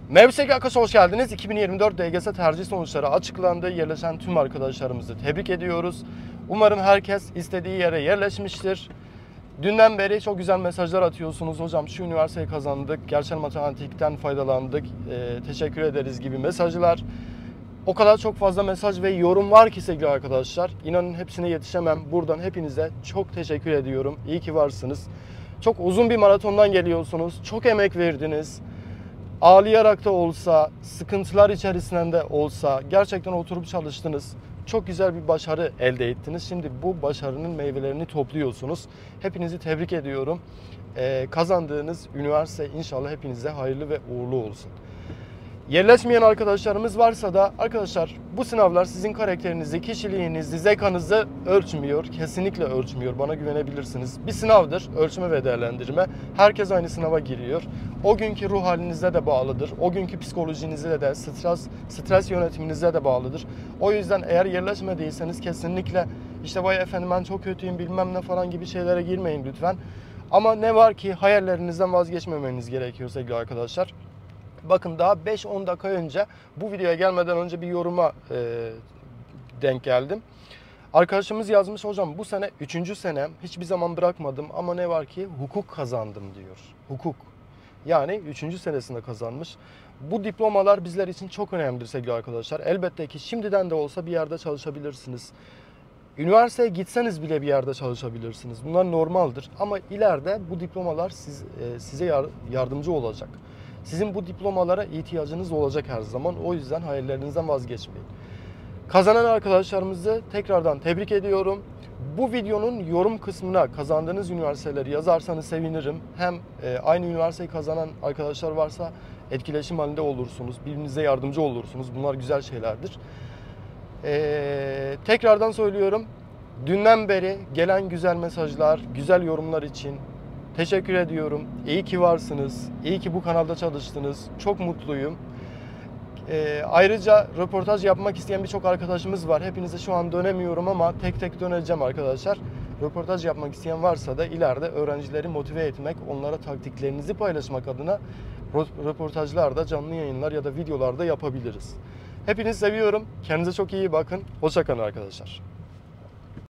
Mevsek Akas'a hoş geldiniz. 2024 DGS tercih sonuçları açıklandı. Yerleşen tüm arkadaşlarımızı tebrik ediyoruz. Umarım herkes istediği yere yerleşmiştir. Dünden beri çok güzel mesajlar atıyorsunuz. Hocam şu üniversiteyi kazandık, gerçel matematikten faydalandık, teşekkür ederiz gibi mesajlar. O kadar çok fazla mesaj ve yorum var ki sevgili arkadaşlar. İnanın hepsine yetişemem. Buradan hepinize çok teşekkür ediyorum. İyi ki varsınız. Çok uzun bir maratondan geliyorsunuz. Çok emek verdiniz. Ağlayarak da olsa, sıkıntılar içerisinden de olsa gerçekten oturup çalıştınız. Çok güzel bir başarı elde ettiniz. Şimdi bu başarının meyvelerini topluyorsunuz. Hepinizi tebrik ediyorum. Kazandığınız üniversite inşallah hepinize hayırlı ve uğurlu olsun. Yerleşmeyen arkadaşlarımız varsa da arkadaşlar bu sınavlar sizin karakterinizi, kişiliğinizi, zekanızı ölçmüyor. Kesinlikle ölçmüyor. Bana güvenebilirsiniz. Bir sınavdır. Ölçme ve değerlendirme. Herkes aynı sınava giriyor. O günkü ruh halinize de bağlıdır. O günkü psikolojinize de, stres yönetiminize de bağlıdır. O yüzden eğer yerleşmediyseniz kesinlikle işte vay efendim ben çok kötüyüm bilmem ne falan gibi şeylere girmeyin lütfen. Ama ne var ki hayallerinizden vazgeçmemeniz gerekiyor sevgili arkadaşlar. Bakın daha 5-10 dakika önce bu videoya gelmeden önce bir yoruma denk geldim. Arkadaşımız yazmış, hocam bu sene 3. senem hiçbir zaman bırakmadım ama ne var ki hukuk kazandım diyor. Hukuk. Yani 3. senesinde kazanmış. Bu diplomalar bizler için çok önemlidir sevgili arkadaşlar. Elbette ki şimdiden de olsa bir yerde çalışabilirsiniz. Üniversiteye gitseniz bile bir yerde çalışabilirsiniz. Bunlar normaldir ama ileride bu diplomalar size yardımcı olacak. Sizin bu diplomalara ihtiyacınız olacak her zaman. O yüzden hayallerinizden vazgeçmeyin. Kazanan arkadaşlarımızı tekrardan tebrik ediyorum. Bu videonun yorum kısmına kazandığınız üniversiteleri yazarsanız sevinirim. Hem aynı üniversiteyi kazanan arkadaşlar varsa etkileşim halinde olursunuz. Birbirinize yardımcı olursunuz. Bunlar güzel şeylerdir. Tekrardan söylüyorum. Dünden beri gelen güzel mesajlar, güzel yorumlar için teşekkür ediyorum. İyi ki varsınız. İyi ki bu kanalda çalıştınız. Çok mutluyum. Ayrıca röportaj yapmak isteyen birçok arkadaşımız var. Hepinize şu an dönemiyorum ama tek tek döneceğim arkadaşlar. Röportaj yapmak isteyen varsa da ileride öğrencileri motive etmek, onlara taktiklerinizi paylaşmak adına röportajlarda, canlı yayınlar ya da videolarda yapabiliriz. Hepinizi seviyorum. Kendinize çok iyi bakın. Hoşça kalın arkadaşlar.